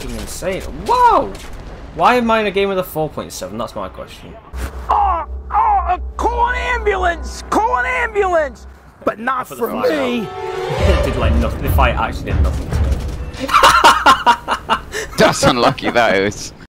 fucking insane. Wow! Why am I in a game with a 4.7? That's my question. Call an ambulance! Call an ambulance! But not for me! It did like nothing. The fight actually did nothing to it. That's unlucky, that is.